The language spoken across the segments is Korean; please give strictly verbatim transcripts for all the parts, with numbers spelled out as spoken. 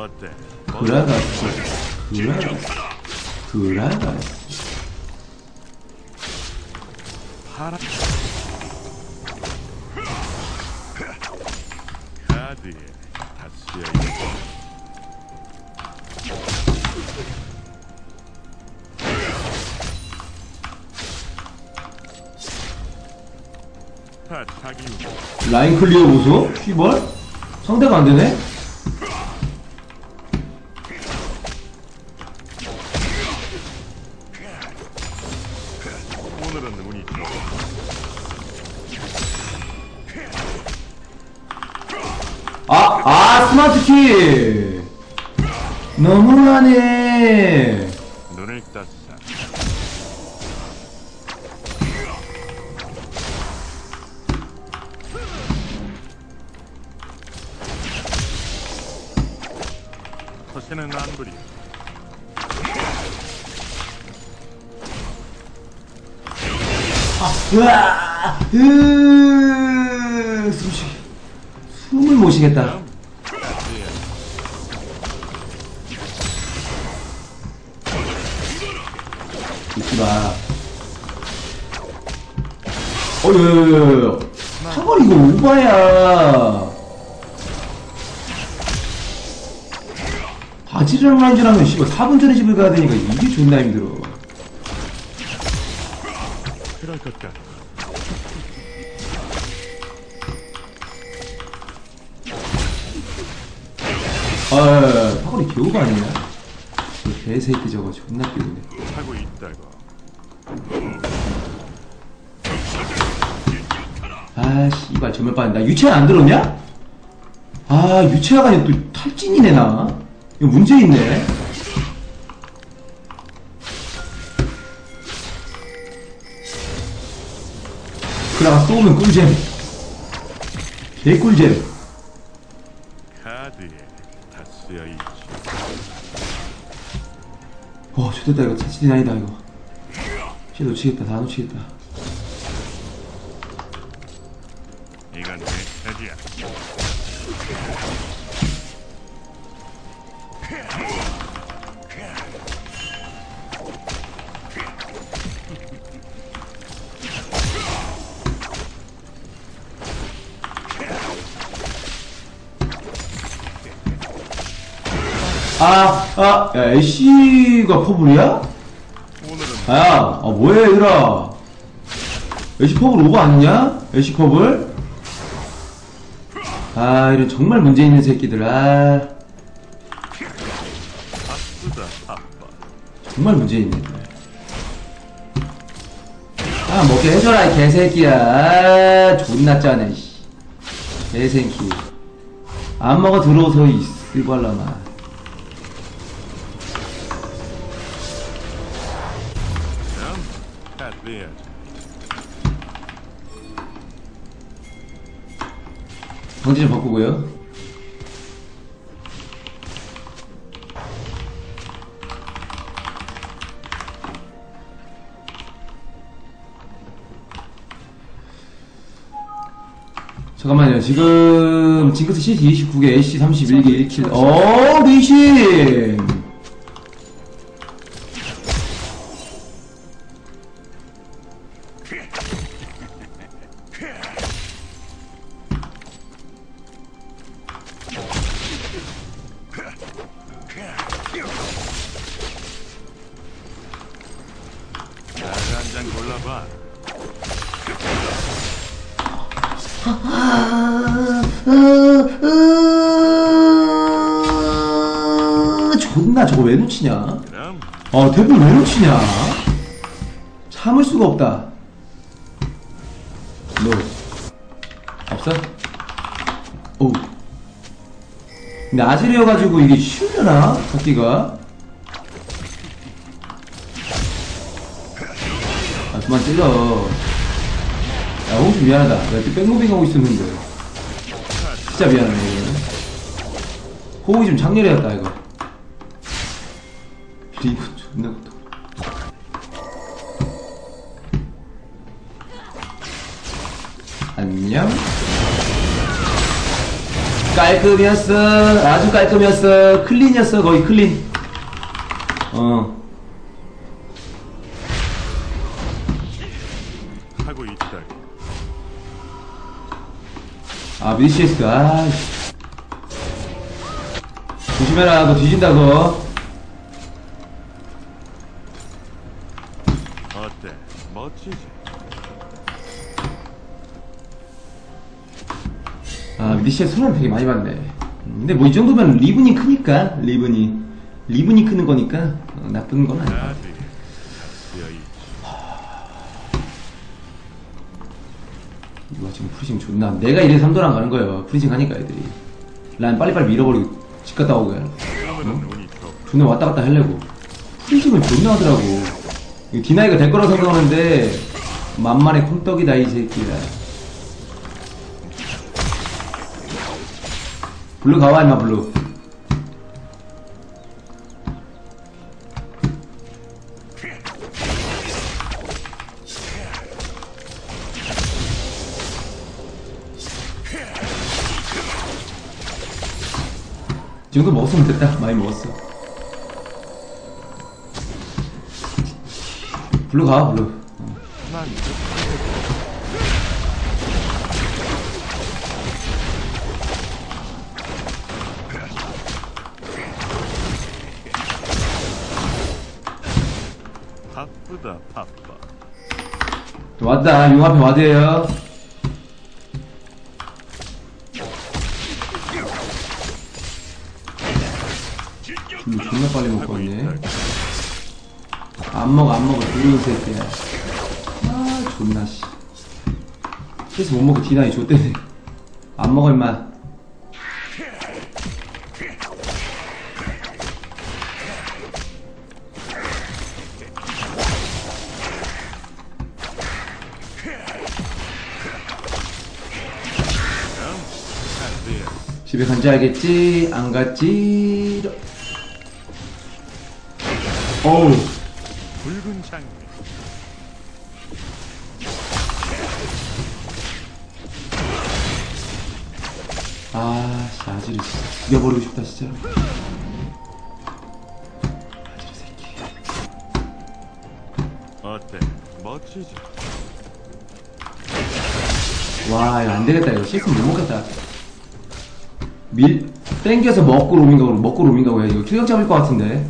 어때? 그라가스 그라가스 그라가스 파라 카드에 다 쓰여있어. 다 자기 라인 클리어 보소? 씨발? 상대가 안되네? 오늘은 운이 좋아. 아! 아! 스마트 키! 너무하네. 눈을 떴어. 서세는 안 부리. 아, 으아! 으, 숨 쉬, 숨을 못 쉬겠다. 웃지 마. 어여여여여. 사거리 이거 오바야. 바지를 라인전하면 씨발 사 분 전에 집을 가야 되니까 이게 존나 힘들어. 그럴 것 같아. 아, 사거리 개오바 아니냐? 저 개새끼 저거 존나 끼우네. 하고 있다고. 아, 씨발 전멸 빠진다. 유채가 안 들었냐? 아, 유채가 아니라 또 탈진이네 나. 이거 문제 있네. 그나마 쏘면 꿀잼. 개꿀잼. 카드에 다 쓰여있지. 어, 좋됐다 이거. 차치린 아니다 이거. 씨 놓치겠다. 다 놓치겠다. 이건 내 차지야. 아, 아, 야, 애쉬가 퍼블이야? 오늘은 야, 아, 뭐해, 얘들아. 애쉬 퍼블 오버 아니냐? 애쉬 퍼블? 아, 이런 정말 문제 있는 새끼들, 아. 바쁘다 바빠. 정말 문제 있네. 아, 먹게 해줘라, 이 개새끼야. 아, 존나 짜네, 씨. 개새끼. 안 먹어 들어오서, 이 쓰발라마. 그럼 카드 해야지. 방지 좀 바꾸고요. 잠깐만요. 지금 징크스 씨티 이십구 개, 애쉬 삼십일 개, 일 킬. 어, 리신! 카드 한 장 골라봐. 존나 저거 왜 놓치냐? 그럼 아, 대본 왜 놓치냐? 참을 수가 없다. 너 없어? 오. 근데 아질이어가지고 이게 쉬우려나? 잡기가? 아, 그만 찔러. 야, 홍수 미안하다. 내가 이렇게 백무빙 하고 있었는데. 진짜 미안하네, 이거. 호흡이 좀 장렬해졌다, 이거. 리브 존나 고통. 안녕? 깔끔이었어. 아주 깔끔이었어. 클린이었어. 거의 클린. 어. 하고 있다. 아, 미시에스. 아, 조심해라. 너 뒤진다고. 어때? 멋지지? 아, 미시에 손은 되게 많이 받네. 음, 근데 뭐 이 정도면 리븐이 크니까, 리븐이. 리븐이 크는 거니까, 어, 나쁜 건 아니야. 카드. 여이. 이거 지금 프리징 존나. 내가 이래 삼도랑 가는 거예요. 프리징 하니까 애들이. 난 빨리빨리 밀어버리고 집 갔다 오고. 오늘은 운이 좋. 존나 왔다 갔다 하려고. 프리징을 존나 하더라고. 이거 디나이가 될 거라고 생각하는데, 만만의 콩떡이다, 이 새끼야. 블루 가와, 임마, 블루. 이 정도 먹었으면 됐다. 많이 먹었어. 블루 가, 블루. 난 바쁘다 바빠. 왔다. 용 앞에 와드에요. 블루 존나 빨리 먹고 하고 왔네. 있다. 안 먹어, 안 먹어. 블루 새끼야. 아, 존나, 씨. 계속 못 먹고 디나이 좆대네. 안 먹어, 임마. 카드. 집에 간지 알겠지? 안 갔지? 어우. 붉은 장미. 아, 씨, 아지를 진짜 죽여버리고 싶다, 진짜로. 아지를 새끼. 어때? 멋지지? 와, 이거 안 되겠다. 이거 시스템 못 먹겠다. 밀, 땡겨서 먹고 로밍각으로, 먹고 로밍각으로 해. 이거 킬각 잡을 것 같은데.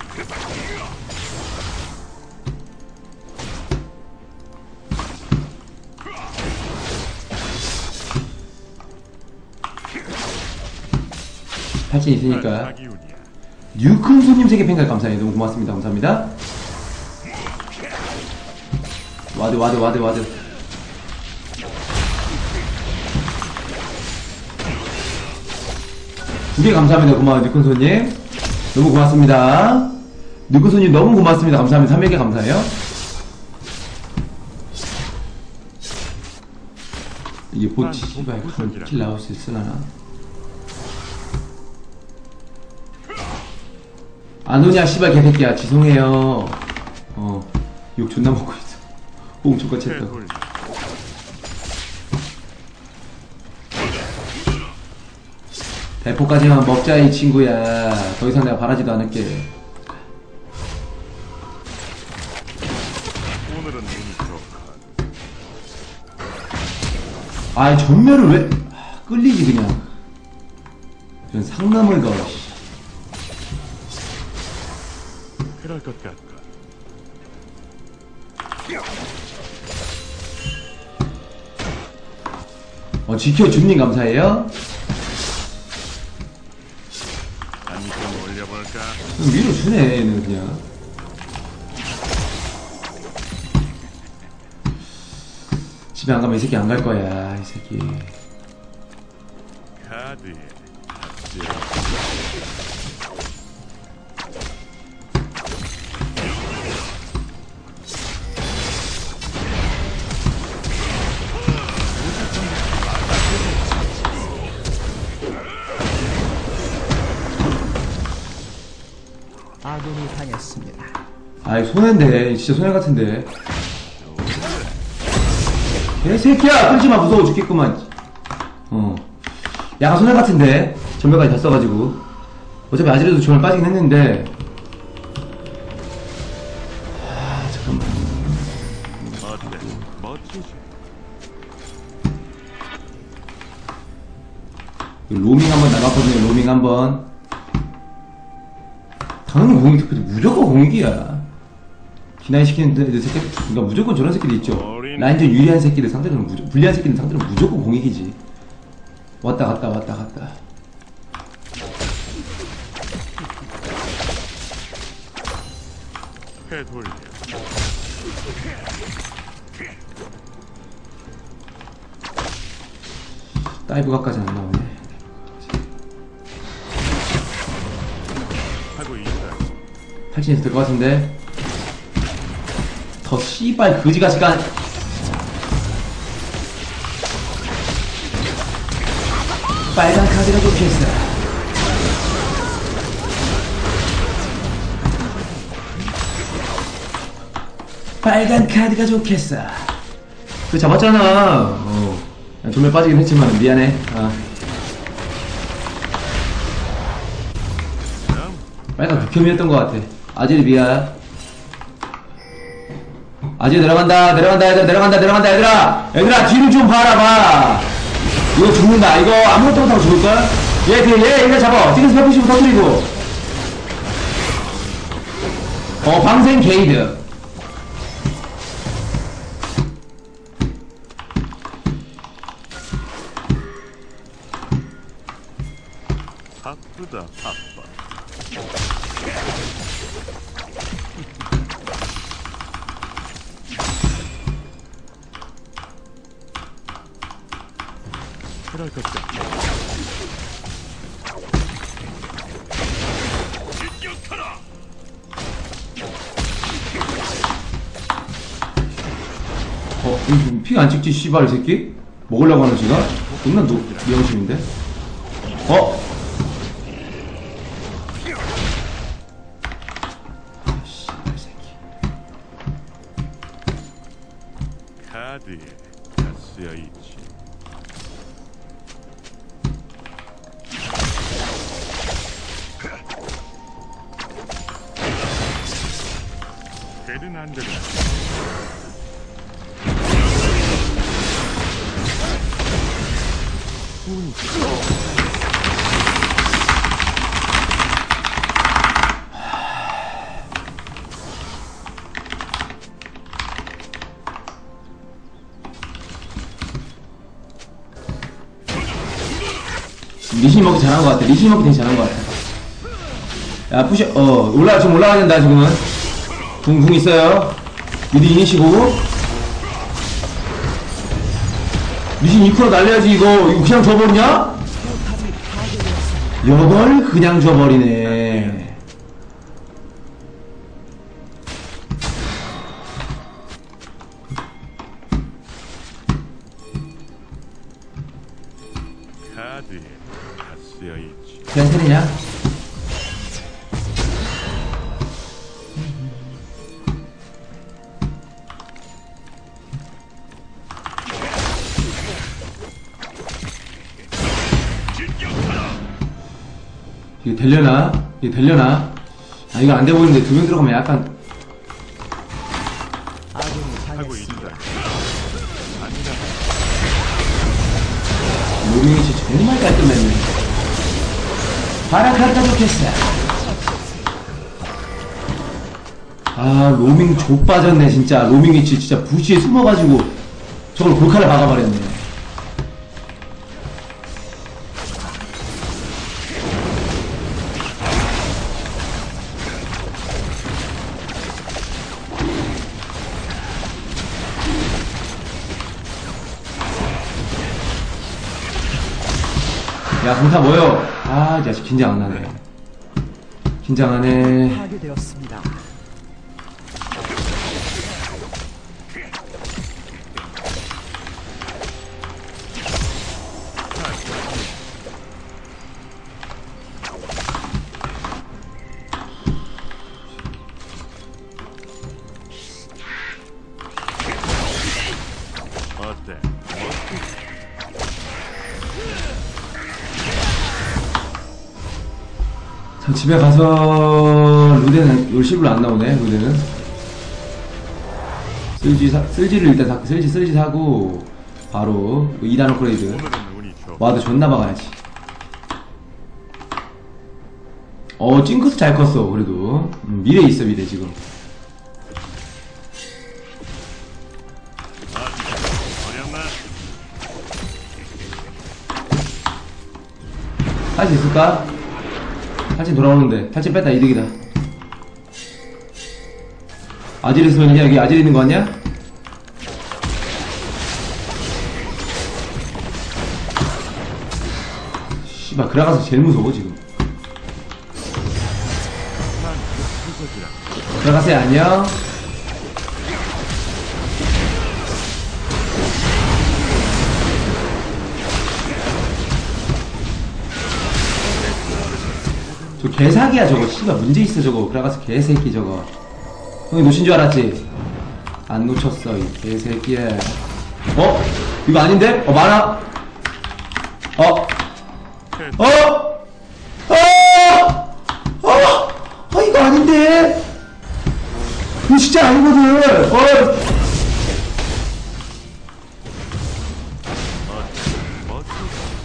팔진 있으니까. 사기운이야. 뉴큰 손님 세계 팬가 감사해요. 너무 고맙습니다. 감사합니다. 와드, 와드, 와드, 와드. 두 개 감사합니다. 고마워요. 뉴큰 손님. 너무 고맙습니다. 뉴큰 손님 너무 고맙습니다. 감사합니다. 삼백 개 감사해요. 이게 보치, 씨발, 킬 나올 수 있으려나? 안 오냐, 씨발, 개새끼야. 죄송해요. 어, 욕 존나 먹고 있어. 호응 족같이 했다. 해돌. 대포까지만 먹자, 이 친구야. 더 이상 내가 바라지도 않을게. 오늘은 운이 좋고. 아이, 전멸을 왜, 아, 끌리지, 그냥. 전 상남을 가, 씨. 그럴 것 같고. 어, 지켜주님 감사해요. 아니 좀 올려볼까? 그럼 밀어주네, 얘는 그냥. 집에 안 가면 이 새끼 안 갈 거야, 이 새끼. 카드. 아군이 당했습니다. 아이, 손해인데. 진짜 손해 같은데. 개새끼야! 끌지마, 무서워 죽겠구만. 어. 약간 소년 같은데 전멸까지 다 써가지고 어차피 아지르도 전멸 빠지긴 했는데. 아 잠깐만. 어때? 멋지지? 로밍 한번 나갔거든요. 로밍 한번. 당연히 공익 특별히 무조건 공익이야. 기나이 시키는 애들 새끼, 그러니까 무조건 저런 새끼들 있죠. 라인전 유리한 새끼들 상대로는 무조, 불리한 새끼들 상대로는 무조건 공익이지. 왔다 갔다 왔다 갔다. 해 돌려. 다이브각까지 안 나오네. 하고 있다. 탈진해서 될 것 같은데. 더 씨발 거지같이 간. 빨간 카드가 좋겠어. 빨간 카드가 좋겠어. 그 잡았잖아. 어. 정말 빠지긴 했지만 미안해. 아. 빨간 극혐이었던 것 같아. 아질 미안. 아질 내려간다. 내려간다. 얘들아 내려간다. 내려간다. 얘들아. 얘들아 뒤를 좀 봐라 봐. 이거 죽는다. 이거 아무것도 못하고 죽을걸? 얘 뒤에 얘 얘를 잡아. 지금서 백구십을 터뜨리고. 어 방생 게이드. 바쁘다 바빠. 그럴 것 같아. 어, 피 안 찍지, 씨발, 이 새끼? 먹으려고 하는 지가? 존나 노, 미영심인데? 어? 아, 씨발, 새끼. 카드에 다 쓰여 있지. 되든 안 되든. 리신이 먹기 잘한 것 같아. 리신이 먹기 되게 잘한 것 같아. 야, 푸시, 어, 올라, 지금 올라가야 된다, 지금은. 궁, 궁 있어요. 미리 이니시고. 리신 이크로 날려야지, 이거. 이거 그냥 줘버리냐? 이걸 그냥 줘버리네. 카드에 다 쓰여 있지. 그냥 테리냐? 이게 되려나? 이게 되려나? 아, 이거 안 돼 보이는데 두 명 들어가면 약간. 아군이 하고 있다. 당했습니다. 아니다. 로밍이 진짜 정말 깔끔했네. 바라카르가 좋겠어. 아, 로밍 좆 빠졌네, 진짜. 로밍이 진짜 부시에 숨어가지고 저걸 골카를 박아버렸네. 야, 강타 뭐여? 아, 이 자식 긴장 안 나네. 긴장 안 해. 파괴되었습니다. 어때? 자, 집에 가서 루데는 열심으로 안 나오네. 루데는 쓸지 사, 쓸지를 일단 사, 쓸지 쓸지 사고 바로 이 단 업그레이드. 오늘은 운이 좋. 와도 존나 박아야지. 어 찡크스 잘 컸어. 그래도 음, 미래 있어. 미래 지금. 어렵나? 할 수 있을까? 탈진 돌아오는데 탈진 뺐다. 이득이다. 아질 있으면 그냥 여기 아질 있는 거 아니야? 씨발 그라가스 제일 무서워 지금. 난 부서지라. 그라가스 안녕. 저 개사기야 저거. 씨발 문제 있어 저거. 그라가스 개새끼 저거. 형이 놓친 줄 알았지? 안 놓쳤어 이 개새끼야. 어? 이거 아닌데? 어 많아? 어? 어? 어? 어? 어 이거 아닌데? 이거 진짜 아니거든. 어? 멋지.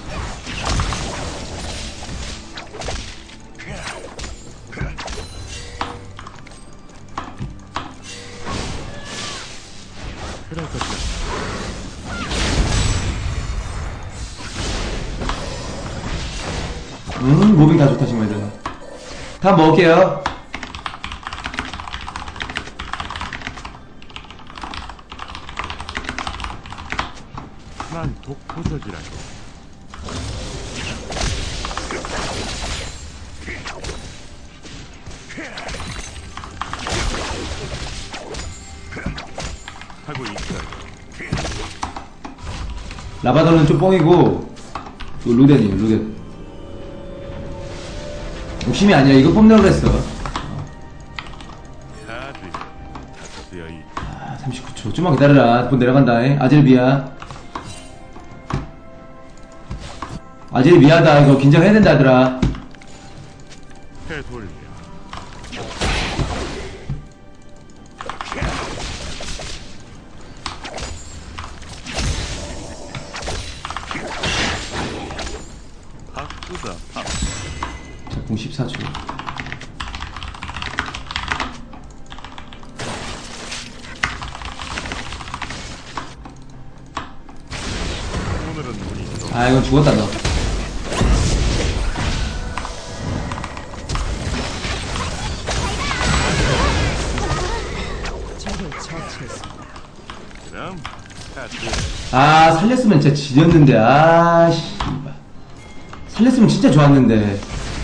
그럴 것이야. 음 무빙 다 좋다 지금 얘들아. 다 먹을게요. 난 독부서지라. 하고 있어요. 라바더는 좀 뻥이고 이거 루덴이에요. 루덴. 욕심이 아니야. 이거 뽑려고 그랬어. 카드 다 쓰여 있지. 아, 삼십구 초. 좀만 기다려라. 돈 내려간다. 잉? 아젤비야. 아젤이 미하다. 이거 긴장해야 된다, 얘들아. 되돌려. 바꾸다. 아, 자, 공 십사 초. 오늘은 운이 좋. 아, 이건 죽었다, 너. 적을 처치했습니다. 그럼 카드. 아, 살렸으면 진짜 지렸는데. 아, 씨발. 살렸으면 진짜 좋았는데.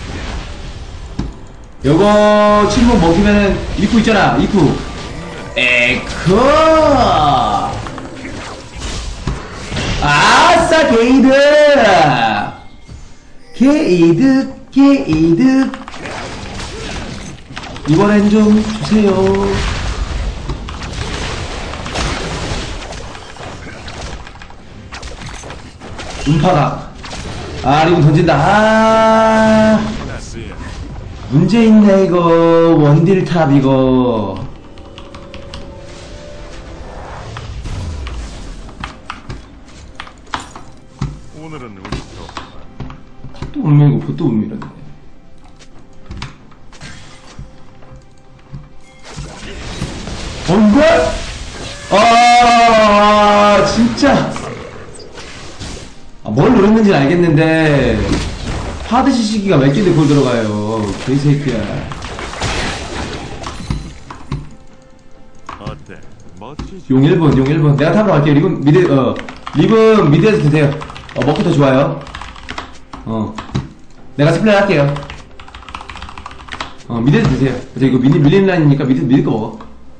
요거, 침묵 먹이면은, 이쿠 있잖아, 이쿠. 에코! 아싸, 게이드! 게이드, 게이드. 이번엔 좀 주세요. 음파가. 아, 리본 던진다. 아. 나스야. 문제 있네 이거. 원딜 탑 이거. 오늘은 운이 좋. 탑도 운명이고 보도 운명이라네. 뭔가? 아 진짜. 아, 뭘 노렸는지는 알겠는데 하드 시시기가 몇 개인데 그걸 들어가요. 개새끼야. 어때? 멋지지? 용 일 번, 용 일 번. 내가 탑으로 갈게요. 리븐, 미드, 어, 리븐, 미드에서 드세요. 어, 먹고 더 좋아요. 어. 내가 스플레이 할게요. 어, 미드에서 드세요. 저 이거 미니, 밀린 라인이니까 미드, 미드 거 먹어.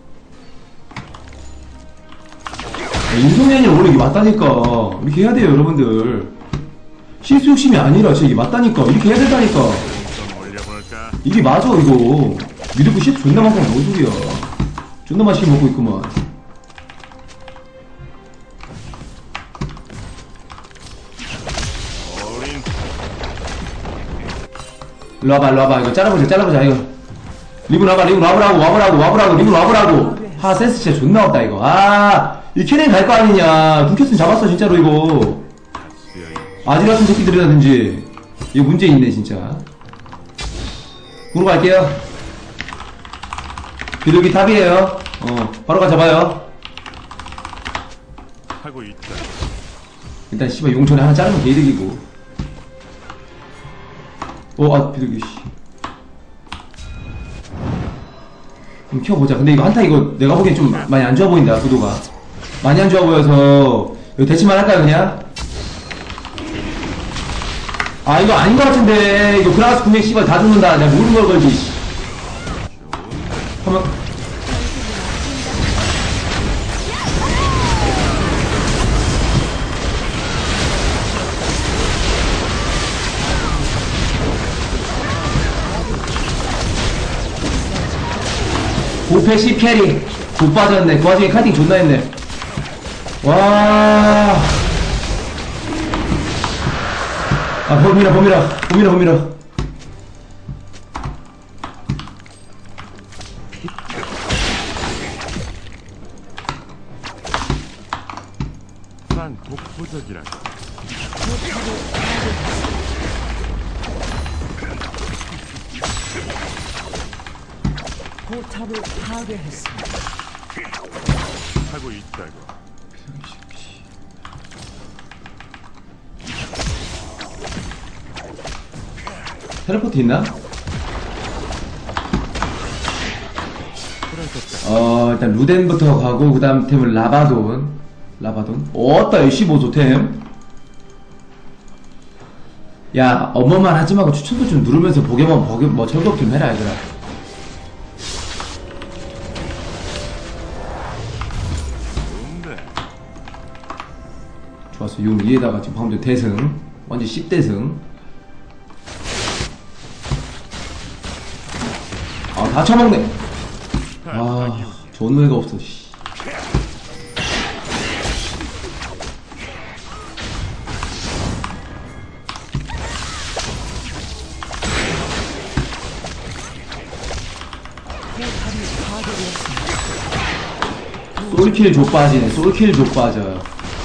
아, 인성현이 원래 이게 맞다니까. 이렇게 해야 돼요, 여러분들. 실수 욕심이 아니라, 진짜 이게 맞다니까. 이렇게 해야 된다니까. 좀 올려볼까? 이게 맞아, 이거. 미드 거 실수 존나 많고, 뭔 소리야. 존나 맛있게 먹고 있구만. 어린 일로 와봐, 일로 와봐. 이거 잘라보자, 잘라보자, 이거. 리븐 와봐, 리븐 와보라고, 와보라고, 와보라고, 리븐 와보라고. 아, 센스 진짜 존나 없다, 이거. 아, 이 캐넨 갈 거 아니냐. 눈켰으면 잡았어, 진짜로, 이거. 아지 같은 새끼들이라든지. 이거 문제 있네, 진짜. 구로 갈게요. 비둘기 탑이에요. 어, 바로 가 잡아요. 하고 있다. 일단, 씨발, 용천에 하나 자르면 개이득이고. 어, 아, 비둘기, 씨. 좀 키워보자. 근데 이거 한타 이거 내가 보기엔 좀 많이 안 좋아 보인다, 구도가. 많이 안 좋아 보여서. 이거 대치만 할까요, 그냥? 아, 이거 아닌 것 같은데. 이거 그라가스 분명 씨발 다 죽는다. 내가 모르는 걸 걸지, 씨. 한번. 고패 시 캐리 못 빠졌네. 그 와중에 카팅 존나 했네. 와. 아, 범이라, 범이라, 범이라, 범이라. 난 독보적이라고. 포탑을 파괴했습니다. 하고 있다고. 텔레포트 있나? 어, 일단 루덴부터 가고, 그 다음 템은 라바돈. 라바돈. 어따, 십오 조 템. 야, 어머만 하지 말고 추천도 좀 누르면서 보게만, 보게, 뭐, 철벽 좀 해라, 얘들아. 좋은데. 좋았어. 용 위에다가 지금 방금 전 대승. 완전 십 대승. 아, 다 처먹네. 아, 존나 애가 없어, 씨. 솔킬 조 빠지네. 솔킬 조 빠져요.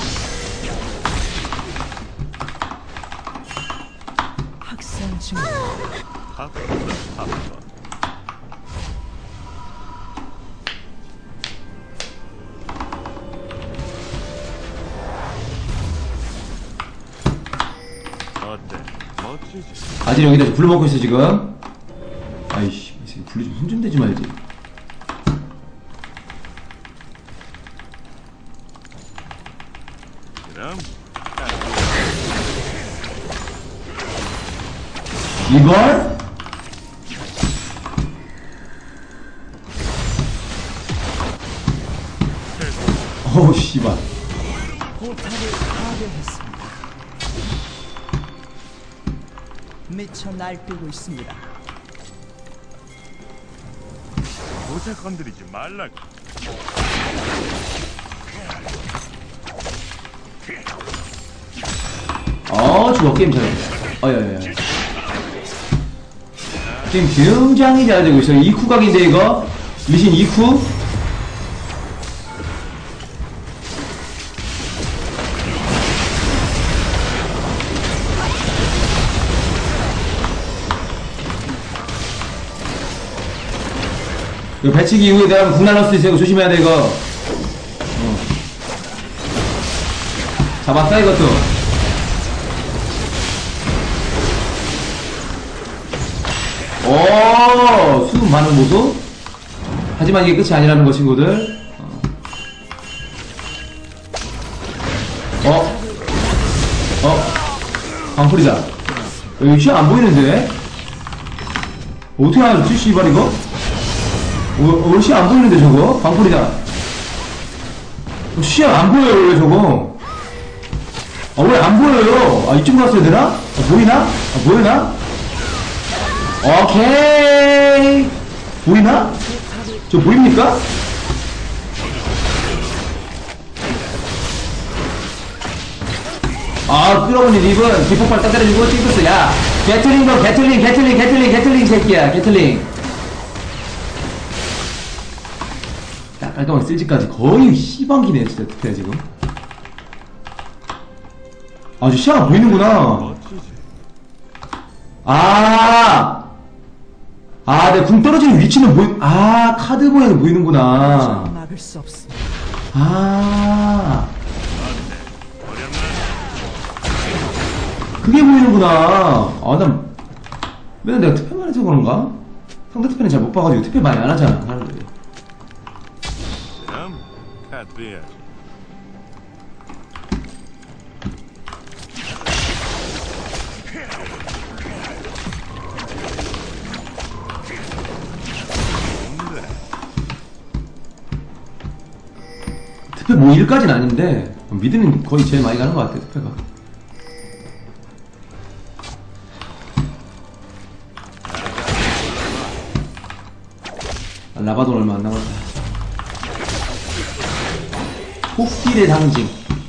학생 중 탑보다 탑보. 어때? 멋지지? 아직 여기다 불러먹고 있어, 지금. 아이씨, 이 새끼 불리 좀 손 좀 대지 말지. 그럼 이걸? 어우, 씨발. 포탑을 파괴했습니다. 미쳐 날뛰고 있습니다. 모자 건드리지 말라고. 어, 좋아. 게임 잘해. 어여여. 게임 굉장히 잘 되고 있어요. 이쿠 각인데, 이거? 리신 이쿠? 이거 배치기 이후에 내가 궁 날릴 수도 있어. 이거 조심해야 돼, 이거. 어. 잡았다, 이것도. 오, 수급 많은 모습? 하지만 이게 끝이 아니라는 거, 친구들. 어. 어? 어? 방풀이다. 여기 시야 안 보이는데? 어떻게 알았지, 씨발, 이거? 어, 어, 시야 안 보이는데, 저거? 방풀이다. 어, 시야 안 보여요, 왜 저거? 아, 왜 안 보여요? 아, 이쯤 갔어야 되나? 아, 보이나? 아, 보이나? 오케이. 보이나? 저 보입니까? 아, 끌어올린 립은 기폭발 떠들어주고 찡긋어. 야, 게틀링 너 게틀링, 게틀링, 게틀링, 게틀링 새끼야, 게틀링. 딱 깔끔하게 쓸지까지 거의 시방기네, 진짜, 특혜 지금. 아주 시야가 보이는구나. 멋지지. 아, 아, 내 궁 떨어지는 위치는 보이, 아, 카드 모양이 보이는구나. 막을 수 없습니다. 아, 어때? 어렵나? 그게 보이는구나. 아, 난, 맨날 내가 특패만 해서 그런가? 상대 특패는 잘 못 봐가지고 특패 많이 안 하잖아, 사람들이. 그럼 카드 해야지. 좋은데. 특패 뭐 일까지는 아닌데, 미드는 거의 제일 많이 가는 것 같아, 특패가. 아, 라바돈 얼마 안 남았다. 폭딜의 상징.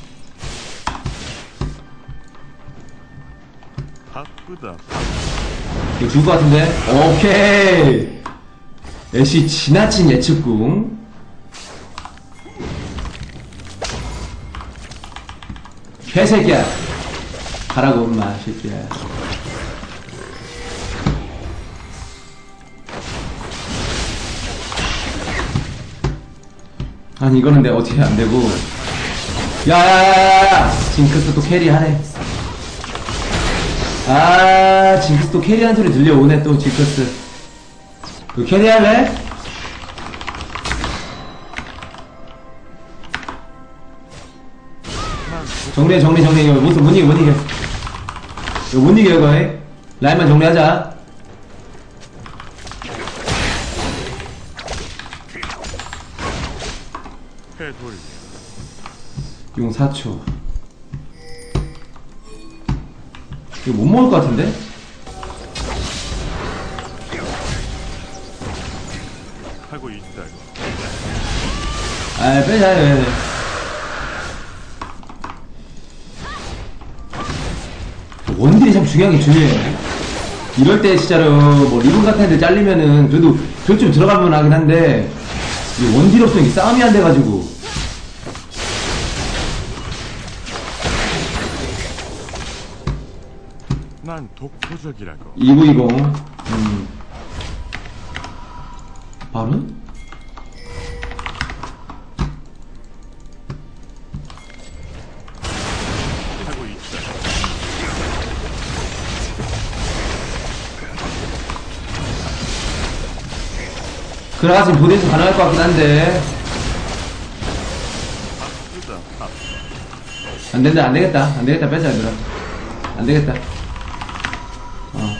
바쁘다. 이거 죽을 것 같은데? 오케이! 애쉬 지나친 예측궁. 개새끼야! 가라고, 엄마, 새끼야. 아니, 이거는 내가 어떻게 안 되고. 야야야야야! 징크스 또 캐리하네. 아, 징크스 또 캐리하는 소리 들려오네, 또, 징크스. 그 캐리할래? 정리해, 정리, 정리. 이거 못, 못 이겨, 못 이겨. 이거 못 이겨, 이거. 라인만 정리하자. 해돌려. 용 사 초. 이거 못 먹을 것 같은데? 하고 있다고. 아, 빼자, 빼자. 원딜이 참 중요한 게 중요해. 이럴 때 진짜로 뭐 리본 같은 데 잘리면은 그래도 저쯤 들어가면 하긴 한데 이 원딜 없으면 이게 싸움이 안 돼가지고. 난 독보적이라고. 이구이공. 음. 바로? 하고 있다. 그래가 지금 보내서 가능할 것 같긴 한데 바쁘다. 바빠. 안 된다, 안 되겠다, 안 되겠다, 빼자, 얘들아. 안 되겠다. 어.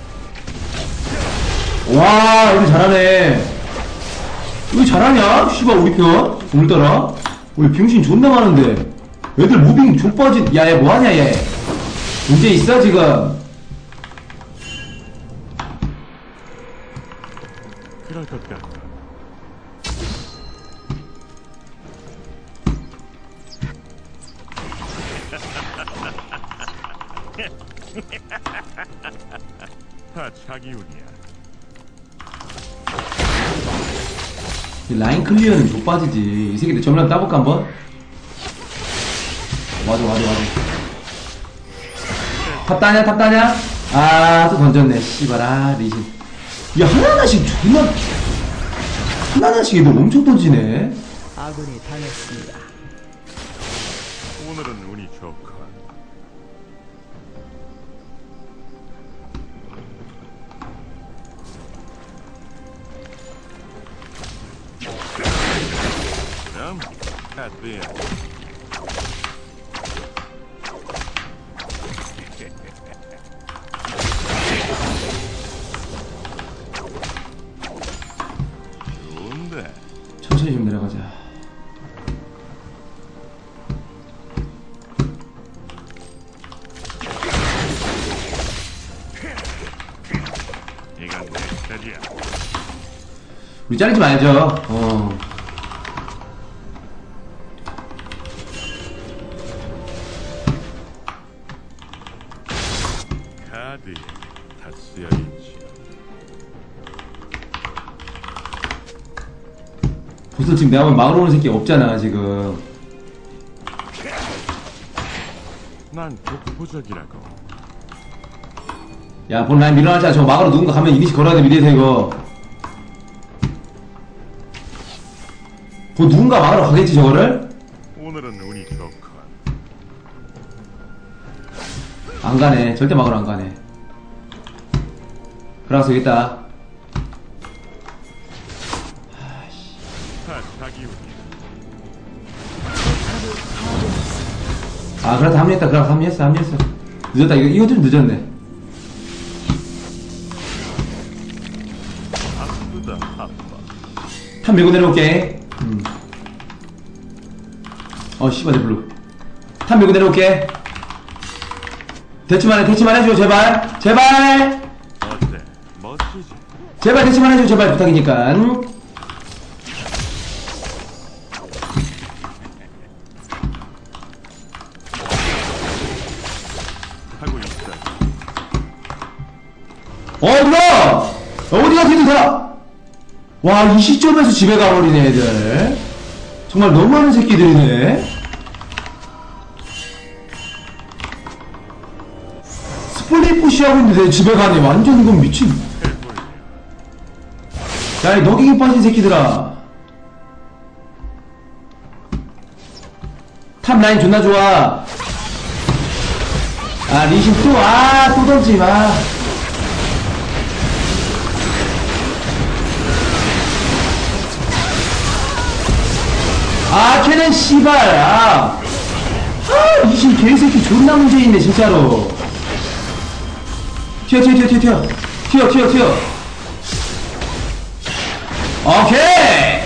와, 우리 잘하네. 우리 잘하냐? 씨발, 우리 편? 오늘따라? 우리 병신 존나 많은데. 애들 무빙 족빠진, 야, 얘 뭐하냐, 얘. 문제 있어, 지금? 그럴 것 같다. 다 자기 운이야. 이 라인 클리어는 족빠지지. 이 새끼들 점령 따볼까, 한번? 맞아, 맞아, 맞아. 탑 따냐, 탑 따냐? 아, 또 던졌네. 씨발, 아, 리신. 야, 하나하나씩 존나, 하나하나씩 얘도 엄청 던지네. 아군이 당했습니다. 오늘은 운이 좋고. 그럼 카드야. 좋은데. 천천히 좀 내려가자. 이건 내 차지야. 우리 자르지 말죠. 어. 카드에 다 쓰여있지. 벌써 지금 내가 막으러 오는 새끼 없잖아 지금. 난 독보적이라고. 야, 본 라인 밀어놨잖아. 저거 막으러 누군가 가면 이니시 걸어야 돼, 미리에서 이거. 뭐 누군가 막으러 가겠지, 저거를? 오늘은 운이 좋군. 안 가네. 절대 막으러 안 가네. 그라가스 여기 있다. 다 자기 운이. 아, 그라가스 합류했다. 그라가스 합류했어, 합류했어. 늦었다. 이거, 이거 좀 늦었네. 아프다 아파. 탑 밀고 내려올게. 음. 어, 씨발, 내 블루. 탑 밀고 내려올게. 대치만 해, 대치만 해줘, 제발. 제발! 어때? 멋지지? 제발 대치만 해줘, 제발. 부탁이니까. 하고 있다. 어, 누나! 어디가 걔들 다! 와, 이 시점에서 집에 가버리네, 애들. 정말 너무하는 새끼들이네. 스플릿 푸시하고 있는데 내 집에 가네. 완전 이건 미친. 야, 이 너기기 빠진 새끼들아. 탑 라인 존나 좋아. 아, 리신 또, 아, 또 던지 마. 아, 걔는 씨발, 아. 아, 이신 개새끼 존나 문제있네, 진짜로. 튀어, 튀어, 튀어, 튀어, 튀어. 튀어, 튀어, 튀어. 오케이!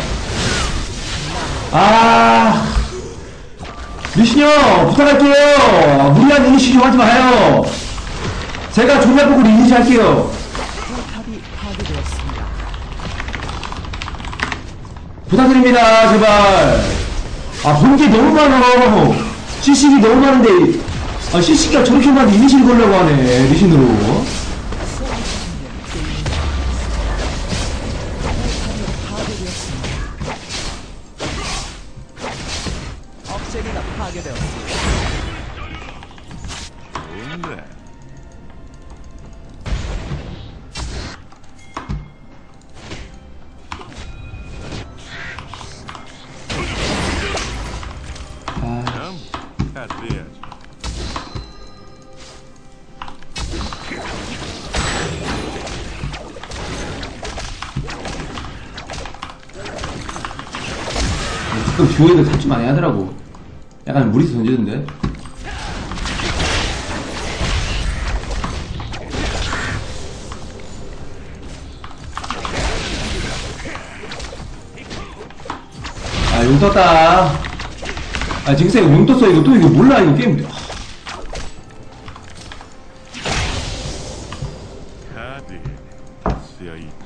아. 리신 형, 부탁할게요. 무리한 이니시 좀 하지 마요. 제가 존나 보고 이니시 할게요. 포탑이 파괴되었습니다. 부탁드립니다, 제발. 아, 본 게 너무 많아. 씨씨기 너무 많은데, 아, 씨씨기가 저렇게 많은데 이니시를 걸려고 하네, 리신으로. 억제기가 파괴되었습니다. 좋은데. 아, 그럼 카드해야지. 가끔 듀오이가 탈출 많이 하더라고. 약간 무리수 던지던데. 아, 용 떴다. 아, 징크스 이거 용 떴어. 이거 또 이거 몰라. 이거 게임. 카드에 다 쓰여있지.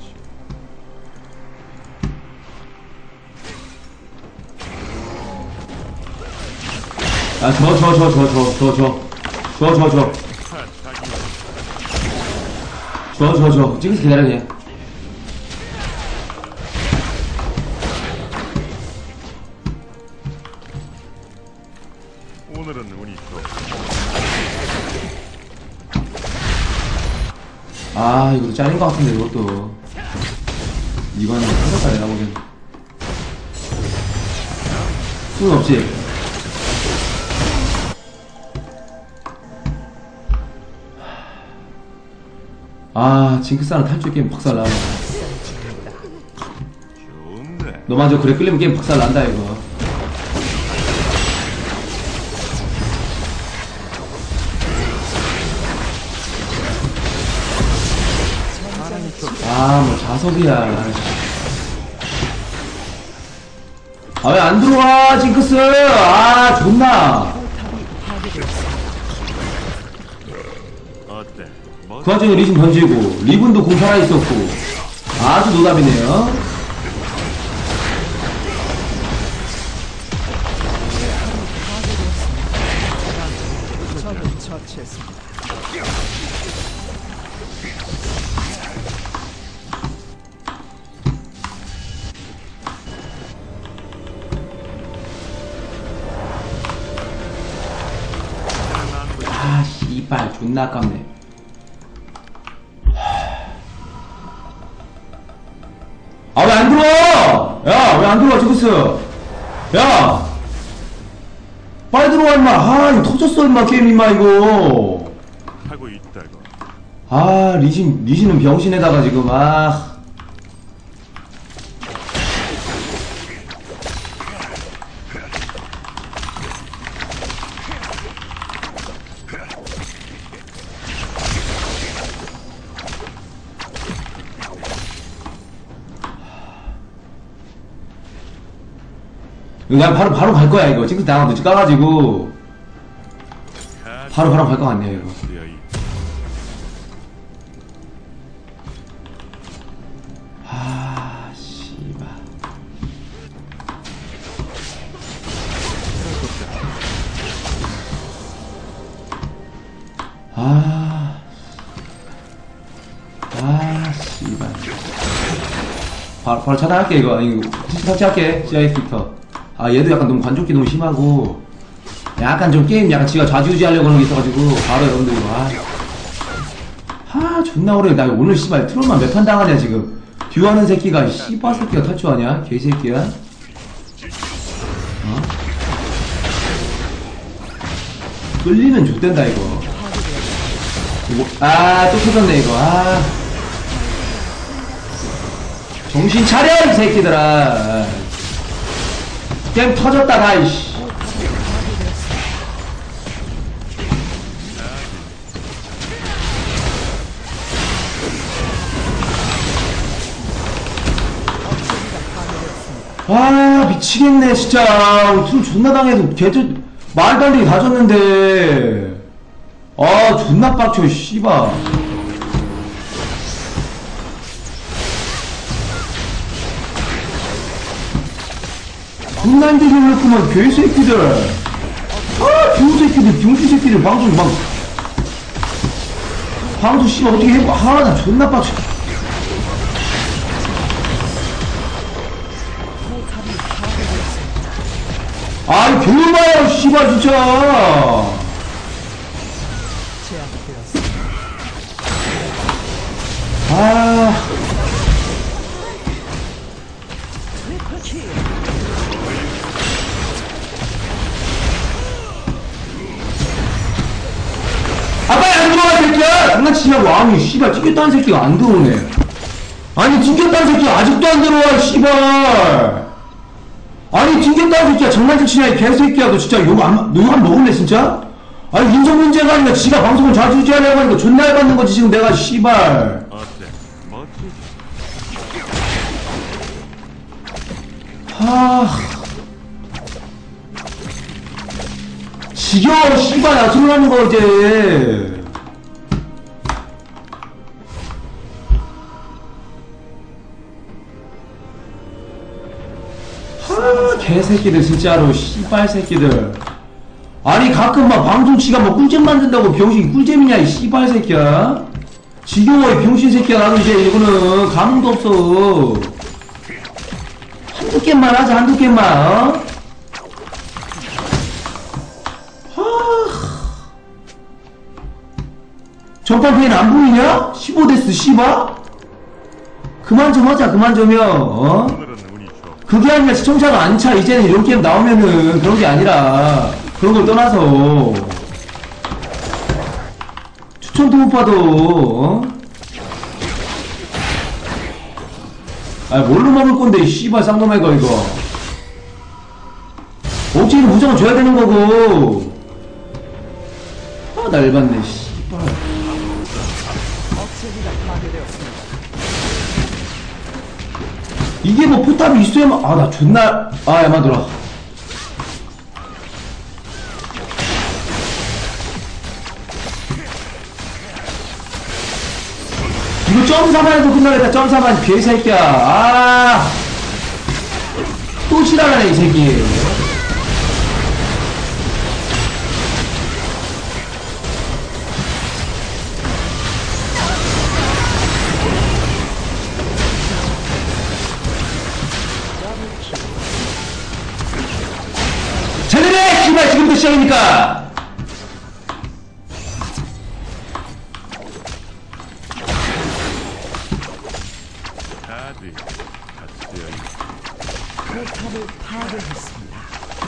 아, 저, 저, 저, 저, 저, 저, 저. 저, 저, 저. 다 자기 운이. 저, 저, 저. 징크스 기다려, 그냥. 오늘은 운이 좋고. 아, 이것도 잘린 것 같은데, 이것도. 이건 한석다 내가 보기엔. 수는 없지. 아, 징크스하는 탈출 게임 박살 나네. 좋은데. 너마저 그래 끌리면 게임 박살 난다, 이거. 아, 뭐 자석이야. 아, 왜 안 들어와, 징크스! 아, 존나! 포탑이 파괴되었습니다. 어때? 멋 그 와중에 리신 던지고, 리븐도 공 살아있었고, 아주 노답이네요. 적을 처치했습니다. 아 씨발 존나 아깝네. 아 왜 안 들어와? 야 왜 안 들어와 지구스? 야 빨리 들어와 임마. 아 이거 터졌어 임마 게임 임마 이거. 하고 있다고. 아 리신 리신은 병신에다가 지금 아 이거 그냥 바로 바로 갈 거야 이거. 지금 나가 늦게 까가지고 바로 바로 갈 거 같네요 이거. 여의. 아 씨발. 아, 아 씨발. 바로 바로 차단할게 이거. 이거 디스 삭제할게. 씨아이부터. 아 얘도 약간 너무 관종기 너무 심하고 약간 좀 게임 약간 지가 좌지우지 하려고 하는 게 있어가지고 바로 여러분들 이거 아, 아 존나 오래. 나 오늘 씨발 트롤만 몇 판 당하냐 지금. 듀하는 새끼가 이 씨발 새끼가 탈출하냐 개새끼야. 어? 끌리면 족된다 이거. 이거 아 또 터졌네 이거. 아 정신 차려 이 새끼들아. 게임 터졌다 다 이씨. 아 미치겠네 진짜. 둘 존나 당해도 걔들 말도 안 되게 다 졌는데 아 존나 빡쳐 씨발. 존나 힘들게 올렸구만 개새끼들. 아 병새끼들 병신새끼들 방송 막 방송 씨발 어떻게 해봐. 아 나 존나 빡쳐. 아이 개울마야 씨발 진짜. 제압되었습니다. 아 트리플킬. 아 빨리 안 들어와 새끼야. 장난치냐고. 아니 씨발 찢겼다는 새끼가 안 들어오네. 아니 찢겼다는 새끼가 아직도 안 들어와 씨발. 아니 튕겼다는 새끼야 장난질 치냐 이 개새끼야. 너 진짜 욕 안, 너 욕 안 먹을래 진짜? 아니 인성 문제가 아니라 지가 방송을 좌지우지하려고 하니까 존나 해받는 거지 지금 내가 씨발. 어때? 멋지지? 하 지겨워 씨발. 나 들어가는 거 이제. 하 개새끼들 진짜로 씨발 새끼들. 아니 가끔 막 방송치가 뭐 꿀잼 만든다고 병신 꿀잼이냐 이 씨발 새끼야. 지겨워 이 병신 새끼야. 나도 이제 이거는 감흥도 없어. 한두 게임만 하자 한두 게임만. 어? 하 전판 페인 안 보이냐? 십오 데스 씨발. 그만 좀 하자 그만 좀요. 어? 오늘은 운이 좋아. 그게 아니라 시청자가 안 차. 이제는 이런 게임 나오면은 그런 게 아니라 그런 걸 떠나서 추천도 못 받아. 어? 아 뭘로 먹을 건데 이 씨발 쌍놈애가 이거. 억지로 무조건 줘야 되는 거고. 아 날 봤네 씨발. 억제기가 파괴되었습니다. 이게 뭐 포탑이 있어야만. 아 나 존나 아 야만 들어. 이거 점사만해도 끝나겠다. 점사만 개새끼야. 아 또 지랄하네 이 새끼. 제대로 해 씨발. 지금부터 시작이니까. 적을 파괴했습니다.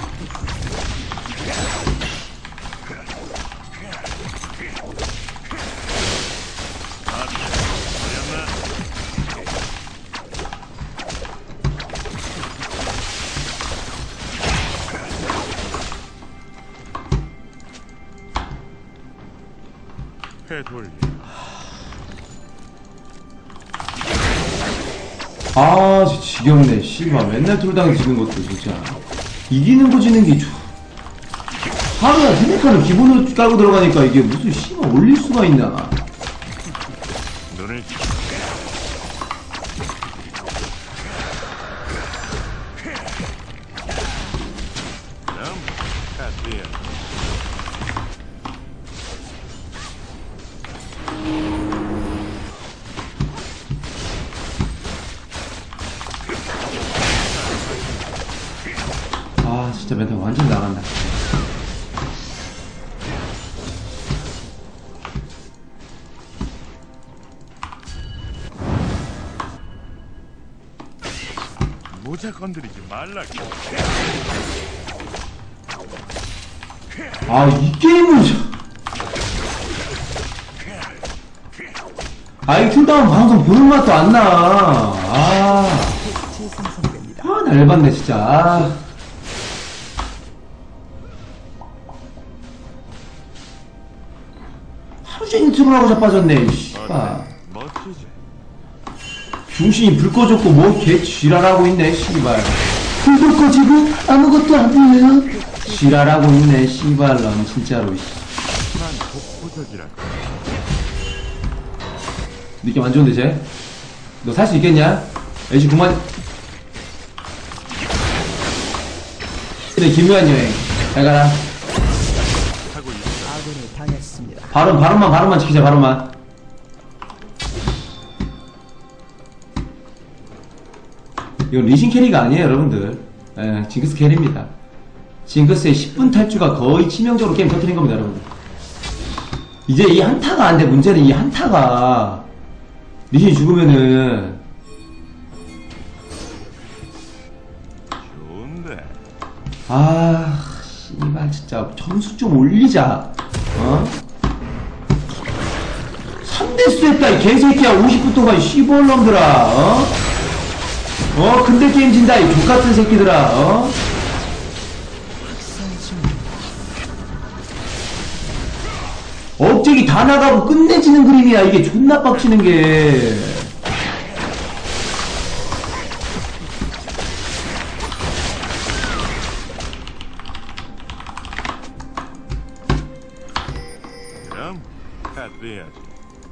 해돌리. 아, 진짜 지겹네. 씨발, 맨날 툴당해 지는 것도 진짜. 이기는 거 지는 게, 하루에 세네 칸을 기본으로 깔고 들어가니까 이게 무슨 씨발 올릴 수가 있나. 눈을 다음 카드야. 아, 진짜 멘탈 완전 나간다. 모자 건드리지 말라고. 아, 이 게임은. 저- 아, 이 툴다운 방송 보는 맛도 안 나. 아, 재생성됩니다. 아, 날 봤네, 진짜. 아. 하루 종일 트롤하고 자빠졌네, 이 씨발. 멋지지. 중신이 불 꺼졌고, 뭐, 개 지랄하고 있네, 씨발. 불도 꺼지고, 아무것도 안 보여요. 지랄하고 있네, 씨발, 넌, 진짜로, 씨. 난 독보적이라. 느낌 안 좋은데, 쟤? 너 살 수 있겠냐? 애쉬 그만. 네, 기묘한 여행. 잘 가라. 하고 있어. 아군이 당했습니다. 발언, 발언만, 발언만 지키자, 발언만. 이건 리신 캐리가 아니에요, 여러분들. 예, 징크스 캐리입니다. 징크스의 십 분 탈주가 거의 치명적으로 게임 터뜨린 겁니다, 여러분들. 이제 이 한타가 안 돼. 문제는 이 한타가. 리신이 죽으면은. 좋은데. 아, 씨발, 진짜. 점수 좀 올리자. 어? 삼 대수 했다, 이 개새끼야. 오십 분 동안 씨벌놈들아. 어? 어, 근데 게임 진다, 이 족같은 새끼들아. 어? 억제기 다 나가고 끝내지는 그림이야. 이게 존나 빡치는 게. 그럼 카드 해야지.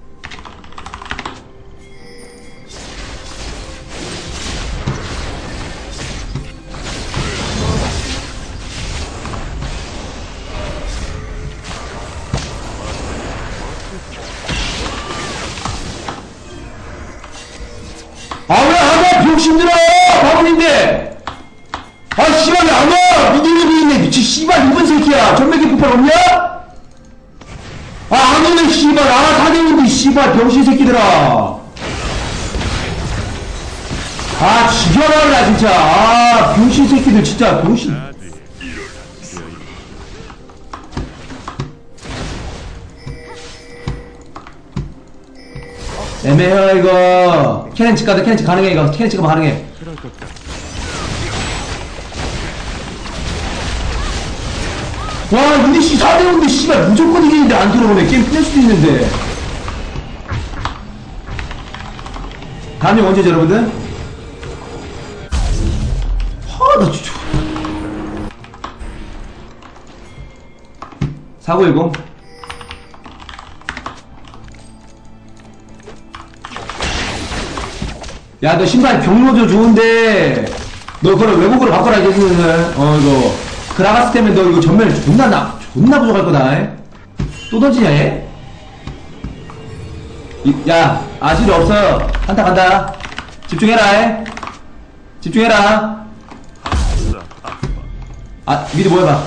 아, 왜 안 와? 병신들아! 바보인데! 아, 씨발, 왜 안 와? 미들리고 있네. 미친 씨발, 이번 새끼야. 전매기 폭발 없냐? 아, 안 오네, 씨발. 아, 다 되는데, 씨발, 병신 새끼들아. 아, 지겨라라, 진짜. 아, 병신 새끼들, 진짜, 병신. 카드. 애매해요, 이거. 캐넨치 가다, 캐넨치 가능해, 이거. 캐넨치 가면 가능해. 그럴 것 같아. 와, 근데 씨, 사 대 오인데, 씨발, 무조건 이기는데 안 들어오네. 게임 끝낼 수도 있는데. 다음이 언제죠, 여러분들? 하, 나 진짜. 사구일공. 야, 너 신발 경로도 좋은데, 너 그걸 외국어로 바꿔라, 이제는. 어, 이거. 그라가스 때문에 너 이거 전멸 존나 나, 존나 부족할 거다, 에? 또 던지냐, 얘? 이, 야, 아지도 없어. 한타 간다. 집중해라, 에? 집중해라. 아싸, 아빠. 아, 미리 뭐 해봐.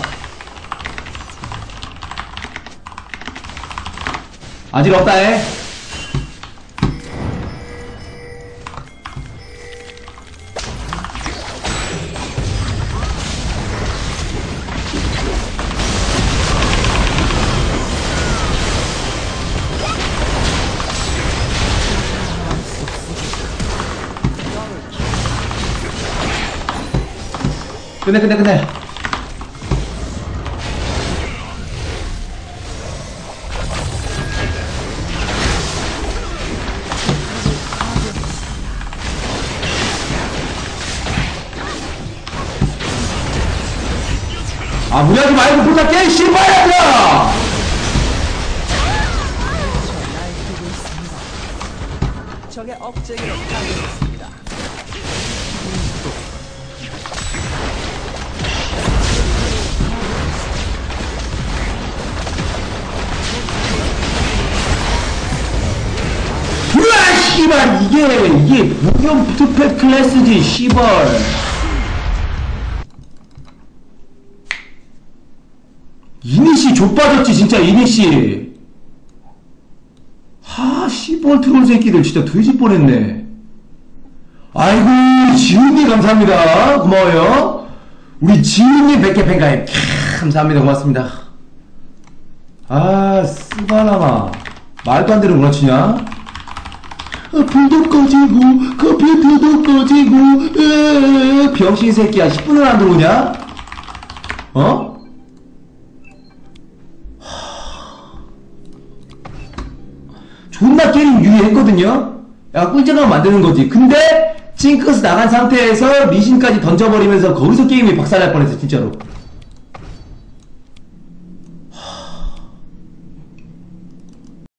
아직 없다, 에? 끝내 끝내 끝내. 아 무리하지 말고 부탁해 씨발야. 날뛰고 있습니다. 적의 억제기를 파괴했습니다. 으아 씨발 이게 이게 무기용 투펫 클래스지 씨발. 이니시 좆빠졌지 진짜 이니시. 하 씨발 트롤 새끼들 진짜 돼지 뻔했네. 아이고 지훈님 감사합니다. 고마워요. 우리 지훈님 백 개 팬가입 감사합니다. 고맙습니다. 아 스바라마 말도 안 되는 구라치냐? 아, 불도 꺼지고 컴퓨터도 꺼지고 에에 병신 새끼야 십 분을 안 들어오냐? 어? 존나 게임 유리했거든요? 야 꿀잼감 만드는 거지. 근데 징크스 나간 상태에서 리신까지 던져버리면서 거기서 게임이 박살날 뻔했어 진짜로.